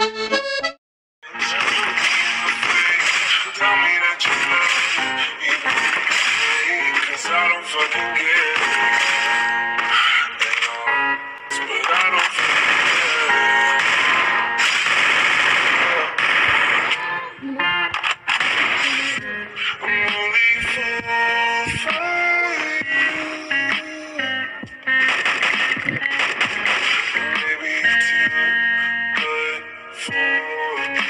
Tell me that you love me, even cause I don't fucking get it. But I don't I'm only for maybe too good for me.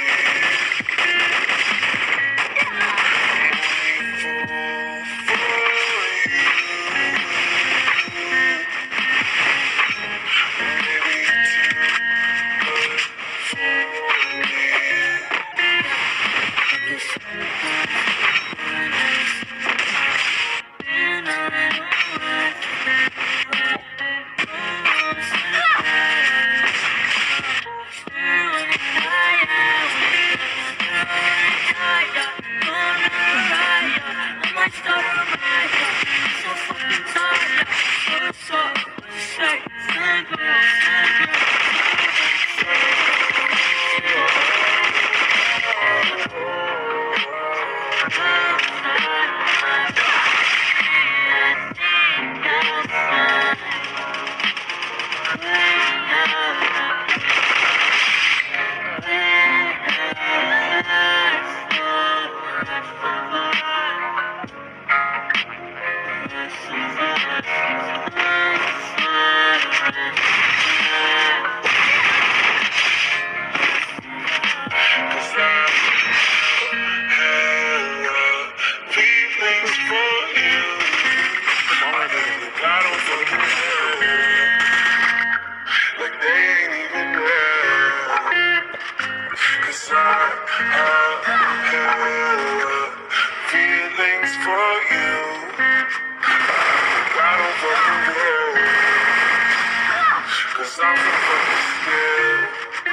Feelings for you. I don't fucking care. Cause I'm so fucking scared.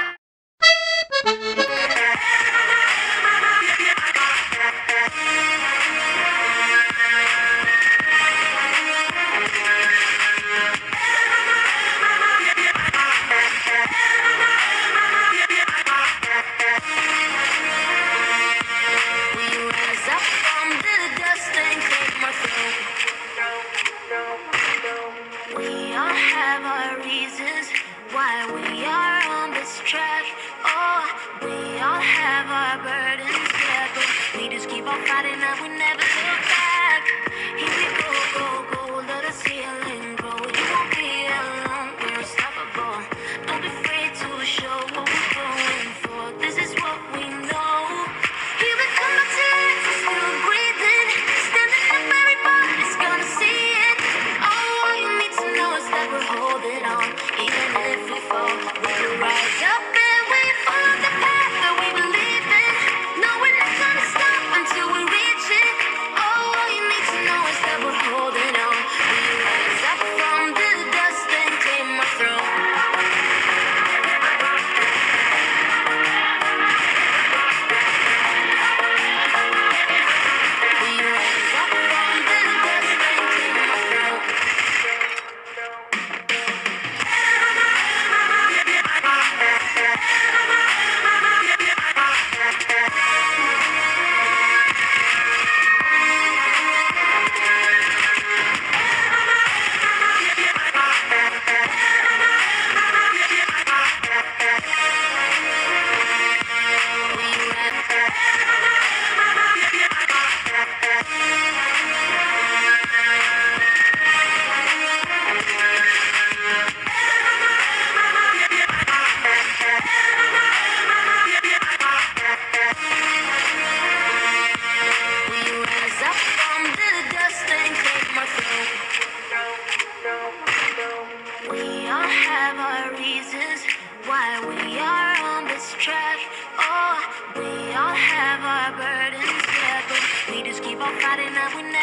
We all have our reasons why we are on this track. Oh, we all have our burdens, yeah, but we just keep on fighting and we never look back. Here we go, go, go, let us heal and grow. You won't be alone, we're unstoppable. Don't be afraid to show what we're going for. This is what we know. Here we come back to life, we're still breathing. Standing up, everybody's gonna see it. All you need to know is that we're holding on. Even if we fall, we will rise up and we follow the path that we believe in. No, we're not gonna stop until we reach it. All you need to know is that we're holding on. We rise up from the dust and claim our throne. We rise up from the dust and claim our throne. We all have our reasons why we are on this track. Oh, we all have our burdens, yeah, but we just keep on fighting and we never